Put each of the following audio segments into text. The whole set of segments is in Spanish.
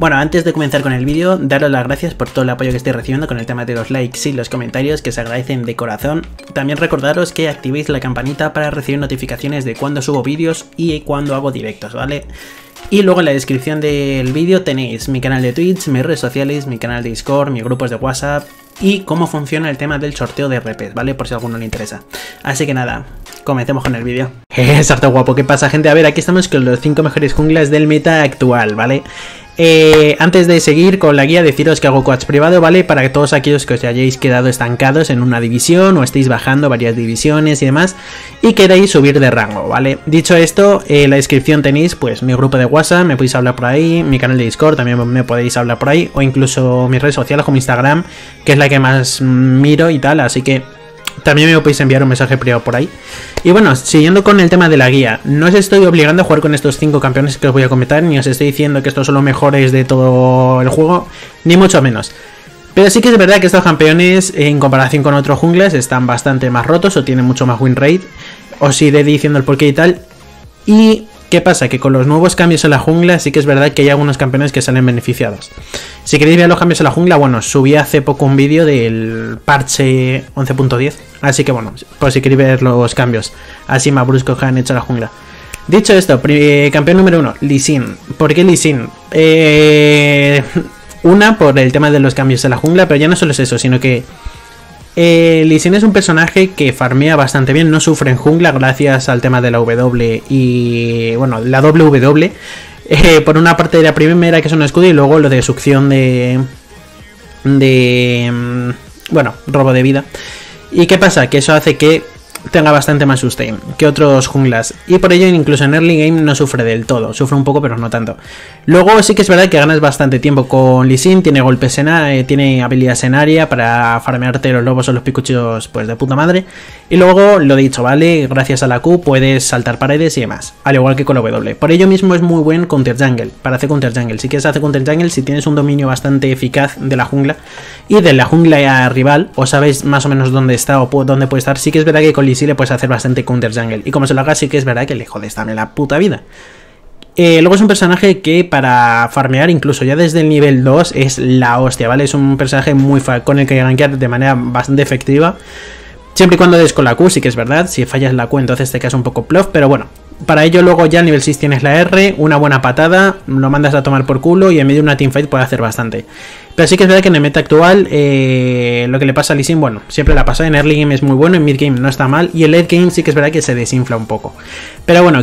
Bueno, antes de comenzar con el vídeo, daros las gracias por todo el apoyo que estoy recibiendo con el tema de los likes y los comentarios, que se agradecen de corazón. También recordaros que activéis la campanita para recibir notificaciones de cuando subo vídeos y cuando hago directos, ¿vale? Y luego en la descripción del vídeo tenéis mi canal de Twitch, mis redes sociales, mi canal de Discord, mis grupos de WhatsApp y cómo funciona el tema del sorteo de RPs, ¿vale? Por si a alguno le interesa. Así que nada, comencemos con el vídeo. Es harto guapo, ¿qué pasa, gente? A ver, aquí estamos con los 5 mejores junglas del meta actual, ¿vale? Antes de seguir con la guía, deciros que hago coach privado, ¿vale? Para que todos aquellos que os hayáis quedado estancados en una división o estéis bajando varias divisiones y demás y queréis subir de rango, ¿vale? Dicho esto, en la descripción tenéis pues mi grupo de WhatsApp, me podéis hablar por ahí, mi canal de Discord también me podéis hablar por ahí, o incluso mis redes sociales como Instagram, que es la que más miro y tal, así que también me podéis enviar un mensaje privado por ahí. Y bueno, siguiendo con el tema de la guía, no os estoy obligando a jugar con estos 5 campeones que os voy a comentar, ni os estoy diciendo que estos son los mejores de todo el juego, ni mucho menos. Pero sí que es verdad que estos campeones, en comparación con otros junglas, están bastante más rotos o tienen mucho más win rate. Os iré diciendo el porqué y tal. Y ¿qué pasa? Que con los nuevos cambios en la jungla sí que es verdad que hay algunos campeones que salen beneficiados. Si queréis ver los cambios en la jungla, bueno, subí hace poco un vídeo del parche 11.10. Así que bueno, por si queréis ver los cambios así más bruscos que han hecho en la jungla. Dicho esto, campeón número 1, Lee Sin. ¿Por qué Lee Sin? Una, por el tema de los cambios en la jungla, pero ya no solo es eso, sino que Lee Sin es un personaje que farmea bastante bien, no sufre en jungla gracias al tema de la W y, bueno, la WW. Por una parte de la primera, que es un escudo, y luego lo de succión bueno, robo de vida. ¿Y qué pasa? Que eso hace que tenga bastante más sustain que otros junglas, y por ello incluso en early game no sufre del todo, sufre un poco pero no tanto. Luego sí que es verdad que ganas bastante tiempo con Lee Sin, tiene golpes tiene habilidades en área para farmearte los lobos o los picuchos pues de puta madre, y luego lo dicho, ¿vale? Gracias a la Q puedes saltar paredes y demás, al igual que con la W. Por ello mismo es muy buen counter jungle, para hacer counter jungle. Si quieres hacer counter jungle, si tienes un dominio bastante eficaz de la jungla y de la jungla rival, o sabéis más o menos dónde está o dónde puede estar, sí que es verdad que con Lee Sin le puedes hacer bastante counter jungle, y como se lo haga sí que es verdad que le jodes también la puta vida. Luego es un personaje que para farmear incluso ya desde el nivel 2 es la hostia, ¿vale? Es un personaje muy con el que gankear de manera bastante efectiva, siempre y cuando des con la Q, sí que es verdad. Si fallas la Q entonces te quedas un poco plof, pero bueno, para ello luego ya al nivel 6 tienes la R, una buena patada, lo mandas a tomar por culo y en medio de una teamfight puede hacer bastante. Pero sí que es verdad que en el meta actual lo que le pasa a Lee Sin, bueno, siempre la pasa, en early game es muy bueno, en mid game no está mal, y en late game sí que es verdad que se desinfla un poco. Pero bueno,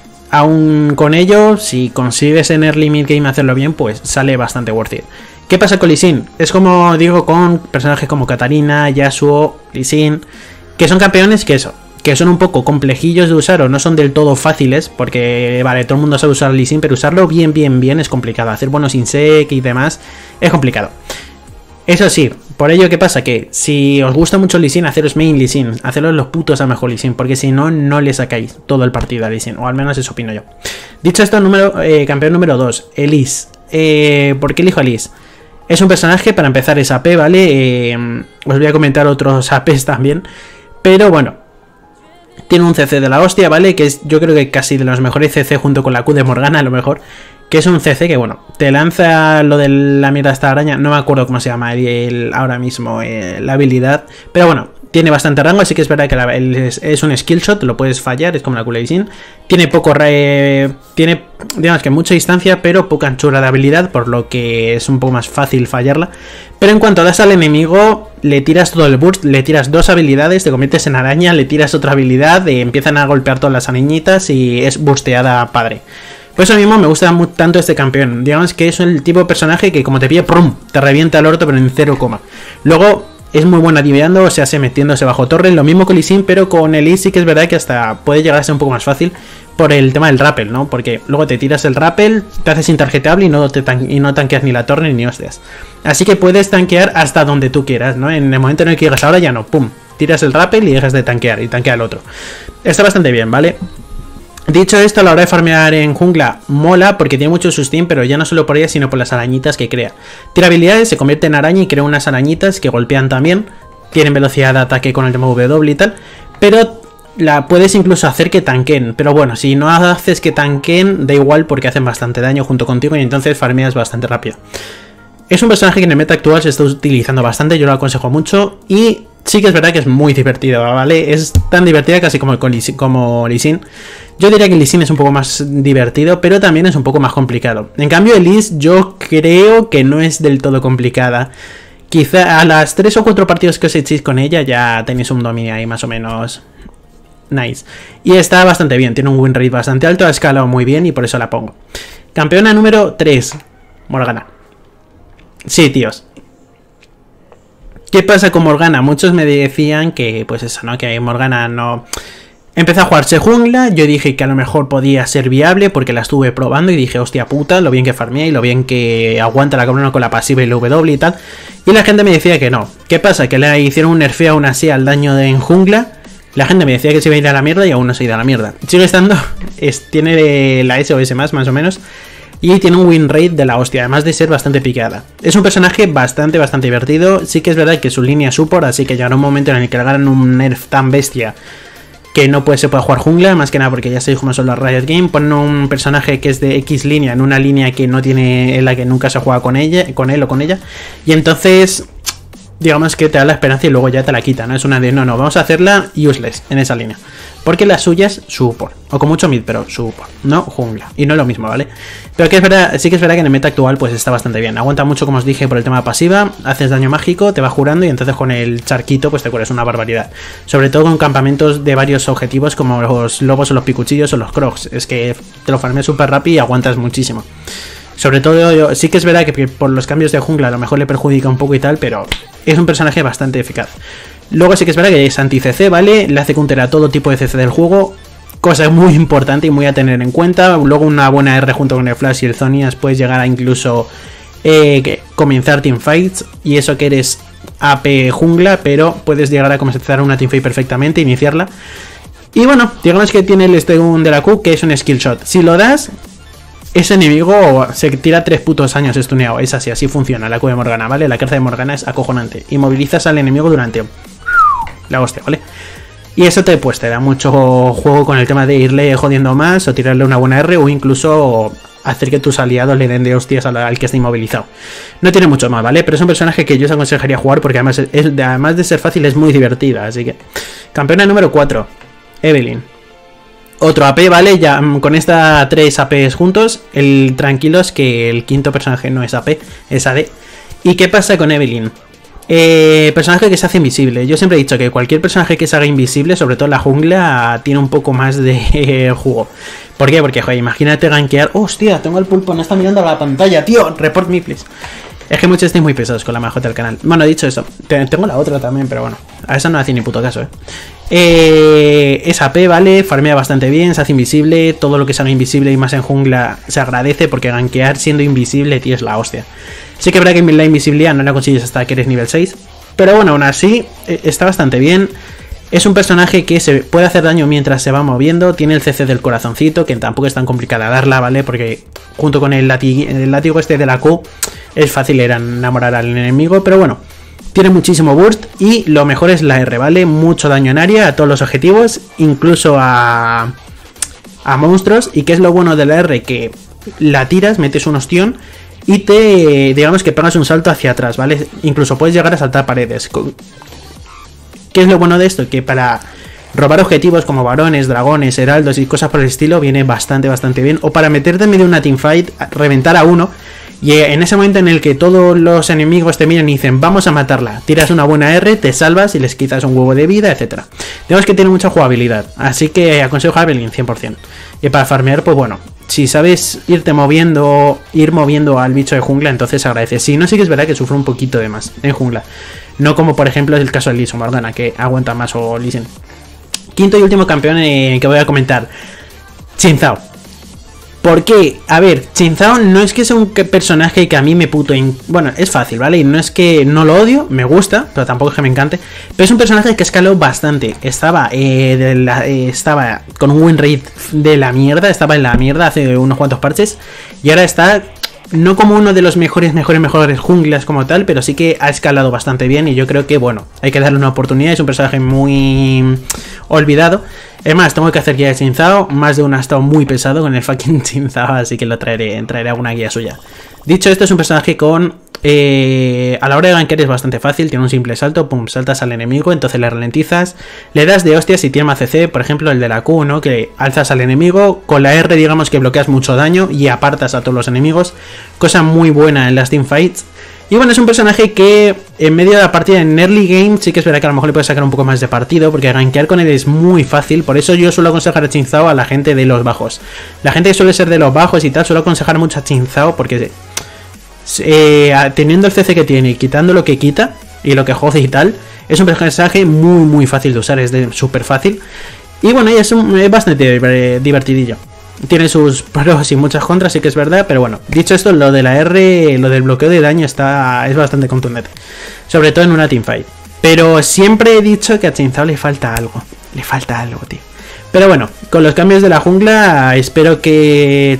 aún con ello, si consigues en early mid game hacerlo bien, pues sale bastante worth it. ¿Qué pasa con Lee Sin? Es como digo con personajes como Katarina, Yasuo, Lee Sin, que son campeones que son un poco complejillos de usar o no son del todo fáciles, porque vale, todo el mundo sabe usar Lee Sin, pero usarlo bien es complicado. Hacer buenos insec y demás es complicado. Eso sí, por ello, ¿qué pasa? Que si os gusta mucho Lee Sin, haceros main Lee Sin, haceros los putos a mejor Lee Sin, porque si no, no le sacáis todo el partido a Lee Sin, o al menos eso opino yo. Dicho esto, campeón número 2, Elise. ¿Por qué elijo a Elise? Es un personaje, para empezar, es AP, ¿vale? Os voy a comentar otros APs también, pero bueno, tiene un CC de la hostia, ¿vale? Que es, yo creo que casi de los mejores CC junto con la Q de Morgana, a lo mejor. Que es un CC que, bueno, te lanza lo de la mierda de esta araña. No me acuerdo cómo se llama ahora mismo la habilidad. Pero bueno, tiene bastante rango, así que es verdad que es un skill shot, lo puedes fallar, es como la Q Sin. Tiene poco tiene, digamos que mucha distancia, pero poca anchura de habilidad, por lo que es un poco más fácil fallarla. Pero en cuanto das al enemigo, le tiras todo el burst, le tiras 2 habilidades, te conviertes en araña, le tiras otra habilidad, empiezan a golpear todas las arañitas y es bursteada padre. Por eso mismo me gusta tanto este campeón. Digamos que es el tipo de personaje que como te pilla, ¡prum!, te revienta el orto, pero en 0, luego es muy buena diveando, o sea, metiéndose bajo torre. Lo mismo con Lee Sin, pero con Elise sí que es verdad que hasta puede llegar a ser un poco más fácil por el tema del rappel, ¿no? Porque luego te tiras el rappel, te haces intargetable y no tanqueas ni la torre ni hostias. Así que puedes tanquear hasta donde tú quieras, ¿no? En el momento en el que llegas ahora ya no, ¡pum!, tiras el rappel y dejas de tanquear y tanquea al otro. Está bastante bien, ¿vale? Dicho esto, a la hora de farmear en jungla mola porque tiene mucho sustain, pero ya no solo por ella sino por las arañitas que crea. Tira habilidades, se convierte en araña y crea unas arañitas que golpean también. Tienen velocidad de ataque con el tema W y tal, pero la puedes incluso hacer que tanquen, pero bueno, si no haces que tanquen, da igual porque hacen bastante daño junto contigo y entonces farmeas bastante rápido. Es un personaje que en el meta actual se está utilizando bastante, yo lo aconsejo mucho y sí que es verdad que es muy divertido, ¿vale? Es tan divertida casi como Lee Sin. Yo diría que Lee Sin es un poco más divertido, pero también es un poco más complicado. En cambio, Elise yo creo que no es del todo complicada. Quizá a las 3 o 4 partidos que os echéis con ella ya tenéis un dominio ahí más o menos nice. Y está bastante bien, tiene un win rate bastante alto, ha escalado muy bien y por eso la pongo. Campeona número 3, Morgana. Sí, tíos. ¿Qué pasa con Morgana? Muchos me decían que, pues eso, ¿no? Que Morgana no... Empezó a jugarse jungla, yo dije que a lo mejor podía ser viable porque la estuve probando y dije, hostia puta, lo bien que farmea y lo bien que aguanta la cabrona con la pasiva y la W y tal. Y la gente me decía que no. ¿Qué pasa? Que le hicieron un nerfeo aún así al daño en jungla. La gente me decía que se iba a ir a la mierda y aún no se ha ido a la mierda. Sigue estando, tiene la SOS más o menos. Y tiene un win rate de la hostia, además de ser bastante picada. Es un personaje bastante divertido. Sí que es verdad que su línea es support, así que llegará un momento en el que le hagan un nerf tan bestia que no se puede jugar jungla, más que nada porque ya sabéis cómo son los Riot Game. Ponen un personaje que es de X línea en una línea que no tiene, en la que nunca se juega con él o con ella. Y entonces, digamos que te da la esperanza y luego ya te la quita, ¿no? Es una de, no, vamos a hacerla useless en esa línea. Porque la suya es support, o con mucho mid, pero support, no jungla. Y no es lo mismo, ¿vale? Pero que es verdad, sí que es verdad que en el meta actual pues está bastante bien. Aguanta mucho, como os dije, por el tema pasiva. Haces daño mágico, te va jurando y entonces con el charquito pues te curas una barbaridad. Sobre todo con campamentos de varios objetivos como los lobos o los picuchillos o los crocs. Es que te lo farmeas súper rápido y aguantas muchísimo. Sobre todo, sí que es verdad que por los cambios de jungla a lo mejor le perjudica un poco y tal, pero es un personaje bastante eficaz. Luego sí que es verdad que es anti-CC, ¿vale? Le hace counter a todo tipo de CC del juego, cosa muy importante y muy a tener en cuenta. Luego una buena R junto con el Flash y el Zonias puedes llegar a incluso comenzar teamfights, y eso que eres AP jungla, pero puedes llegar a comenzar una teamfight perfectamente, iniciarla. Y bueno, digamos que tiene el stun de la Q, que es un skill shot. Si lo das, ese enemigo se tira 3 putos años stuneado. Es así funciona la Q de Morgana, ¿vale? La carta de Morgana es acojonante. Inmovilizas al enemigo durante la hostia, ¿vale? Y eso pues te da mucho juego con el tema de irle jodiendo más o tirarle una buena R o incluso hacer que tus aliados le den de hostias al que está inmovilizado. No tiene mucho más, ¿vale? Pero es un personaje que yo os aconsejaría jugar porque además de ser fácil es muy divertida. Así que, campeona número 4, Evelynn. Otro AP, ¿vale? Ya con esta 3 APs juntos, tranquilos que el quinto personaje no es AP, es AD. ¿Y qué pasa con Evelynn? Personaje que se hace invisible. Yo siempre he dicho que cualquier personaje que se haga invisible, sobre todo en la jungla, tiene un poco más de jugo. ¿Por qué? Porque, joder, imagínate gankear. ¡Hostia! Tengo el pulpo, no está mirando a la pantalla, tío. Report me, please. Es que muchos estáis muy pesados con la MJ del canal. Bueno, dicho eso, tengo la otra también, pero bueno, a esa no hace ni puto caso, es AP, ¿vale? Farmea bastante bien, se hace invisible. Todo lo que se haga invisible y más en jungla se agradece porque gankear siendo invisible, tío, es la hostia. Sí que es verdad que la invisibilidad no la consigues hasta que eres nivel 6, pero bueno, aún así está bastante bien. Es un personaje que se puede hacer daño mientras se va moviendo. Tiene el CC del corazoncito, que tampoco es tan complicada darla, ¿vale? Porque junto con el látigo este de la Q es fácil enamorar al enemigo, pero bueno, tiene muchísimo burst y lo mejor es la R, ¿vale? Mucho daño en área a todos los objetivos, incluso a monstruos. ¿Y qué es lo bueno de la R? Que la tiras, metes un ostión y digamos que pegas un salto hacia atrás, ¿vale? Incluso puedes llegar a saltar paredes. ¿Qué es lo bueno de esto? Que para robar objetivos como varones, dragones, heraldos y cosas por el estilo viene bastante bien. O para meterte en medio de una teamfight, reventar a uno, y en ese momento en el que todos los enemigos te miran y dicen vamos a matarla, tiras una buena R, te salvas y les quitas un huevo de vida, etc. Digamos que tiene mucha jugabilidad, así que aconsejo a Evelynn 100%. Y para farmear, pues bueno, si sabes ir moviendo al bicho de jungla, entonces agradece. Si no, sí que es verdad que sufre un poquito de más en jungla. No como por ejemplo es el caso de Lee Sin Morgana, que aguanta más, o Lee Sin. Quinto y último campeón que voy a comentar, Xin Zhao. ¿Por qué? A ver, Xin Zhao no es que sea un personaje que a mí me bueno, es fácil, ¿vale? Y no es que no lo odio, me gusta, pero tampoco es que me encante. Pero es un personaje que escaló bastante. Estaba con un win rate de la mierda, estaba en la mierda hace unos cuantos parches. Y ahora está, no como uno de los mejores junglas como tal, pero sí que ha escalado bastante bien. Y yo creo que, bueno, hay que darle una oportunidad. Es un personaje muy olvidado. Es más, tengo que hacer guía de Chinzao. Más de uno ha estado muy pesado con el fucking Chinzao, así que lo traeré alguna guía suya. Dicho esto, es un personaje con... a la hora de gankear es bastante fácil. Tiene un simple salto, pum, saltas al enemigo, entonces le ralentizas. Le das de hostias y tiene más CC, por ejemplo el de la Q, ¿no? Que alzas al enemigo. Con la R digamos que bloqueas mucho daño y apartas a todos los enemigos. Cosa muy buena en las teamfights. Y bueno, es un personaje que en medio de la partida en early game sí que es verdad que a lo mejor le puedes sacar un poco más de partido, porque gankear con él es muy fácil. Por eso yo suelo aconsejar a Chinzao a la gente de los bajos. La gente que suele ser de los bajos y tal, suelo aconsejar mucho a Chinzao porque teniendo el CC que tiene y quitando lo que quita y lo que jode y tal, es un personaje muy fácil de usar, es súper fácil. Y bueno, es bastante divertidillo. Tiene sus pros y muchas contras, sí que es verdad, pero bueno, dicho esto, lo de la R, lo del bloqueo de daño es bastante contundente, sobre todo en una teamfight. Pero siempre he dicho que a Chinzao le falta algo, tío. Pero bueno, con los cambios de la jungla, espero que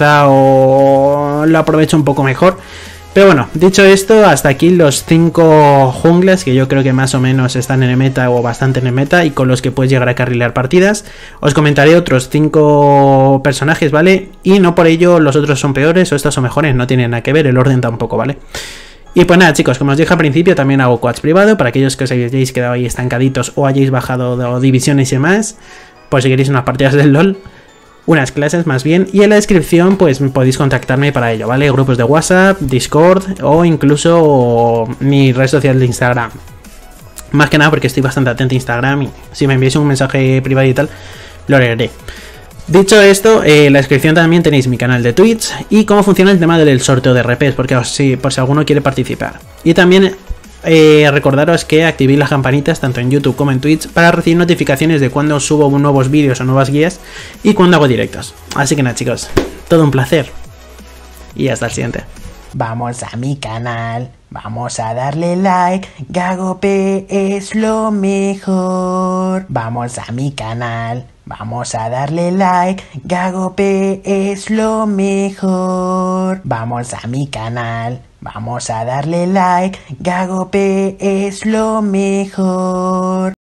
Chinzao lo aproveche un poco mejor. Pero bueno, dicho esto, hasta aquí los 5 junglas que yo creo que más o menos están en el meta o bastante en el meta y con los que puedes llegar a carrilear partidas. Os comentaré otros 5 personajes, ¿vale? Y no por ello los otros son peores o estos son mejores, no tienen nada que ver, el orden tampoco, ¿vale? Y pues nada, chicos, como os dije al principio, también hago quads privado para aquellos que os hayáis quedado ahí estancaditos o hayáis bajado divisiones y demás, por si queréis unas partidas del LoL. Unas clases más bien, y en la descripción pues podéis contactarme para ello, ¿vale? Grupos de WhatsApp, Discord o incluso mi red social de Instagram. Más que nada porque estoy bastante atento a Instagram y si me enviáis un mensaje privado y tal, lo leeré. Dicho esto, en la descripción también tenéis mi canal de Twitch y cómo funciona el tema del sorteo de RPs, porque por si alguno quiere participar. Y también... recordaros que activéis las campanitas tanto en YouTube como en Twitch para recibir notificaciones de cuando subo nuevos vídeos o nuevas guías y cuando hago directos. Así que nada, chicos, todo un placer y hasta el siguiente. Vamos a mi canal, vamos a darle like, GagoP es lo mejor. Vamos a mi canal, vamos a darle like, GagoP es lo mejor. Vamos a mi canal, vamos a darle like, GagoP es lo mejor.